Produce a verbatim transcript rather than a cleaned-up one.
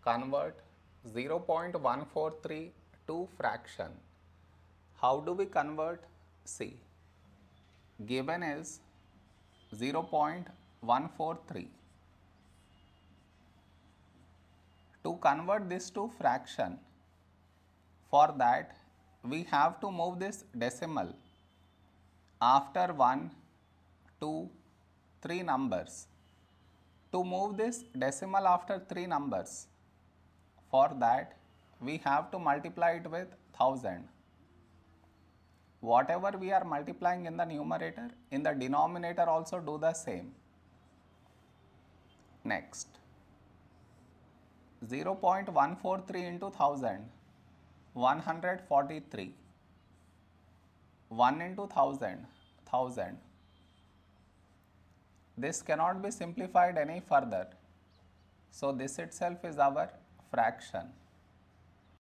convert zero point one four three to fraction. How do we convert? See, given is zero point one four three. To convert this to fraction, for that we have to move this decimal after one, two, three numbers. To move this decimal after three numbers, for that we have to multiply it with one thousand. Whatever we are multiplying in the numerator, in the denominator also do the same. Next, zero point one four three into one thousand, one hundred forty-three. one into one thousand, one thousand. This cannot be simplified any further. So, this itself is our fraction.